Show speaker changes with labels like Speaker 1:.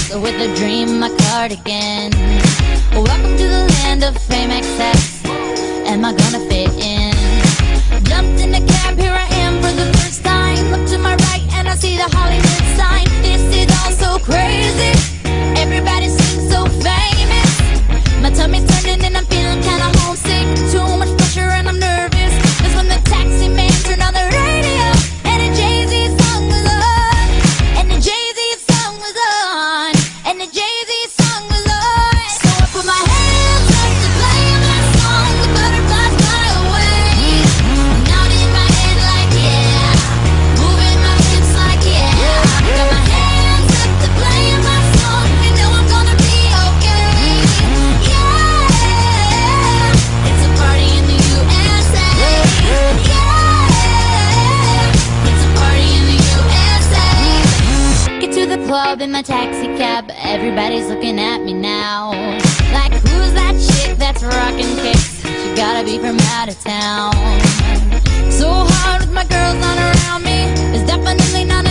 Speaker 1: with a dream, my cardigan. Welcome to the land of fame excess. Am I gonna fit in? Jumped in a cab, here I am for the first time. Look to my right and I see the Hollywood sign. This is all so crazy. Everybody seems so famous. My tummy's turning and I'm feeling kinda homesick. Too much pressure and I'm nervous. That's when the taxi man turned on the radio and a Jay-Z song was on. And the Jay-Z song was on. And the Jay-Z song was on. So I put my hands up to play my song. The butterflies fly away. Nodding in my head like yeah. Moving my hips like yeah. Got my hands up to play my song. You know I'm gonna be okay. Yeah. It's a party in the USA. Yeah. It's a party in the USA. Get to the club in my taxi cab. Everybody's looking at me now. Like, who's that chick that's rocking kicks? She gotta be from out of town. So hard with my girls not around me. It's definitely not